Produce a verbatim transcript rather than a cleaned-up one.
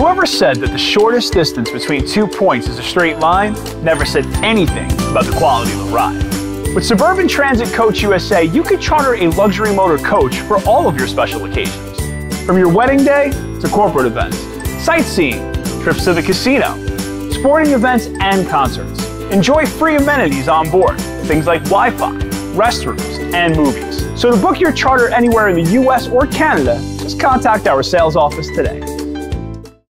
Whoever said that the shortest distance between two points is a straight line never said anything about the quality of the ride. With Suburban Transit Coach U S A, you can charter a luxury motor coach for all of your special occasions. From your wedding day to corporate events, sightseeing, trips to the casino, sporting events, and concerts. Enjoy free amenities on board, things like Wi-Fi, restrooms, and movies. So to book your charter anywhere in the U S or Canada, just contact our sales office today.